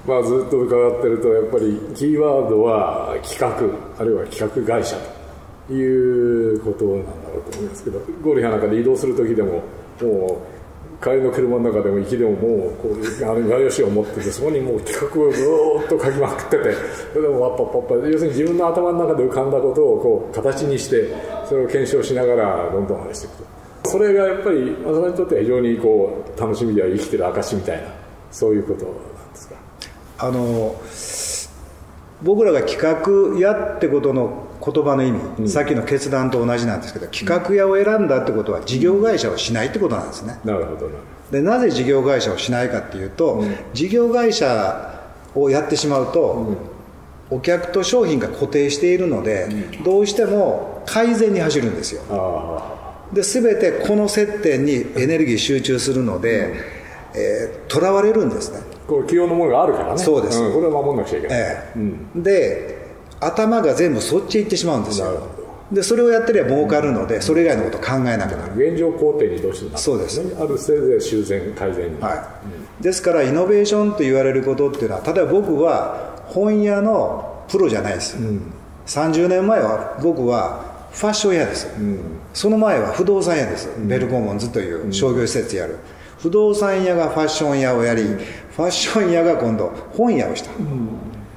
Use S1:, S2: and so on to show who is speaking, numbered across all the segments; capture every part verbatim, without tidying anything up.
S1: まあ、ずっと伺ってるとやっぱりキーワードは企画あるいは企画会社ということなんだろうと思いますけど、ゴリラなんかで移動する時でももう帰りの車の中でも行きでももうこうあの画用紙を持っててそこにもう企画をずーっと書きまくってて、それでもワッパッパッパ要するに自分の頭の中で浮かんだことをこう形にしてそれを検証しながらどんどん話していくと、それがやっぱりそれにとっては非常にこう楽しみでは生きてる証みたいなそういうことなんですか。
S2: あの僕らが企画屋ってことの言葉の意味、うん、さっきの決断と同じなんですけど、企画屋を選んだってことは事業会社をしないってことなんですね。
S1: なるほど。
S2: でなぜ事業会社をしないかっていうと、うん、事業会社をやってしまうと、うん、お客と商品が固定しているので、うん、どうしても改善に走るんですよ。で全てこの接点にエネルギー集中するので、とら、えー、われるんですね。
S1: こう企業のものがあるからね。
S2: そうです、
S1: うん、これは守んなくちゃいけない、
S2: ええうん、で頭が全部そっちへ行ってしまうんですよ。でそれをやってれば儲かるので、うん、それ以外のことを考えなくなる。
S1: 現状工程にどうしてもなる、
S2: そうです、
S1: あるせいぜい修繕改善に、
S2: はいうん、ですからイノベーションと言われることっていうのは、例えば僕は本屋のプロじゃないです、うん、さんじゅうねんまえは僕はファッション屋です、うん、その前は不動産屋です、うん、ベルコモンズという商業施設やる、うん、不動産屋がファッション屋をやり、うん、ファッション屋が今度本屋をした、うん、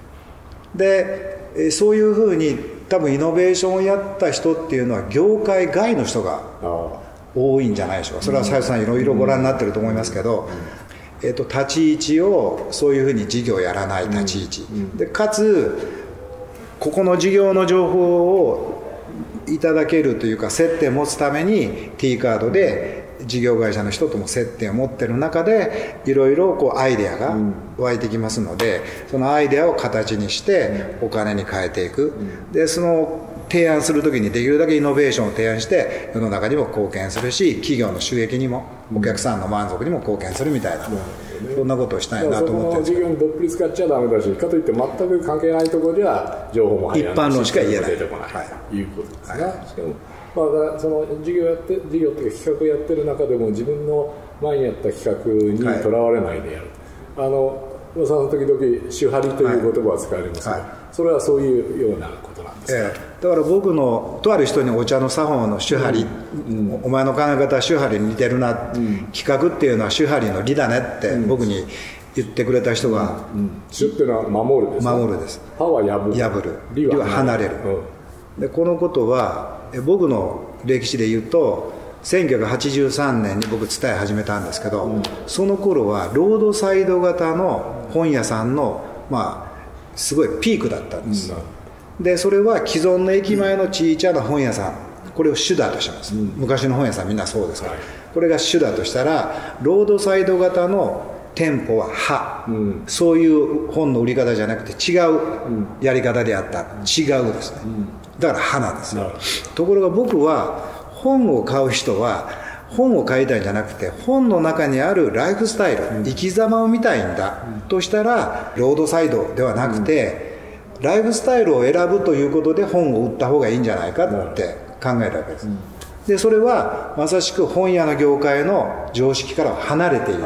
S2: でそういうふうに多分イノベーションをやった人っていうのは業界外の人が多いんじゃないでしょうか。それは斉藤さんいろいろご覧になってると思いますけど、うんえー、と立ち位置をそういうふうに事業をやらない立ち位置、うん、でかつここの事業の情報をいただけるというか接点を持つために T カードで事業会社の人とも接点を持ってる中でいろいろこうアイデアが湧いてきますので、そのアイデアを形にしてお金に変えていく。でその提案するときにできるだけイノベーションを提案して世の中にも貢献するし、企業の収益にもお客さんの満足にも貢献するみたいな、そんなことをしたいなと思ってるんですけど、
S1: その事業にどっぷり使っちゃダメだし、かといって全く関係ないところでは情報も入らないし、
S2: 一般論しか言えない、
S1: 出てこない、はい、いうことですね、はい、しかもまあ、その事業やって事業というか企画をやってる中でも自分の前にやった企画にとらわれないでやる、はい、あの野さん時々手張りという言葉を使われますが、はいはい、それはそういうようなことなんですか。
S2: ええ、だから僕のとある人にお茶の作法の手張り、うんうん、お前の考え方は手張りに似てるな、うん、企画っていうのは手張りの理だねって僕に言ってくれた人が、
S1: うんうん、手っていうのは守るです、ね、
S2: 守るです。
S1: 歯は破る、
S2: 破る、理は離れる、うん、でこのことは僕の歴史で言うとせんきゅうひゃくはちじゅうさんねんに僕伝え始めたんですけど、うん、その頃はロードサイド型の本屋さんのまあすごいピークだったんです、うん、でそれは既存の駅前の小さな本屋さん、これを主だとします、うん、昔の本屋さんみんなそうですから、はい、これが主だとしたらロードサイド型の店舗は歯、うん、そういう本の売り方じゃなくて違うやり方であった、うん、違うですね、うんだから歯なんですよ。ところが僕は本を買う人は本を買いたいんじゃなくて本の中にあるライフスタイル、うん、生き様を見たいんだ、うん、としたらロードサイドではなくて、うん、ライフスタイルを選ぶということで本を売った方がいいんじゃないかって考えたわけです、うん、でそれはまさしく本屋の業界の常識から離れている、はい、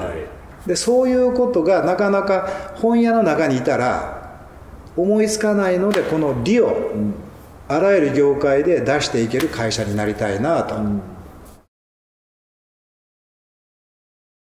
S2: でそういうことがなかなか本屋の中にいたら思いつかないので、この理を、うんあらゆる業界で出していける会社になりたいなと